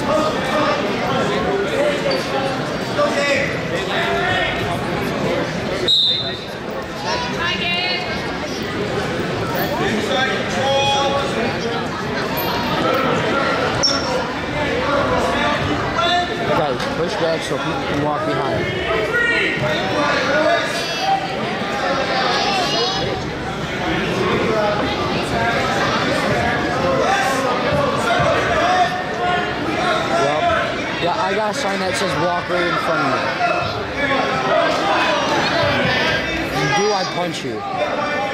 Hi, Gabe. Guys, push back so people can walk behind. Yeah, I got a sign that says walk right in front of me. If you do, I punch you.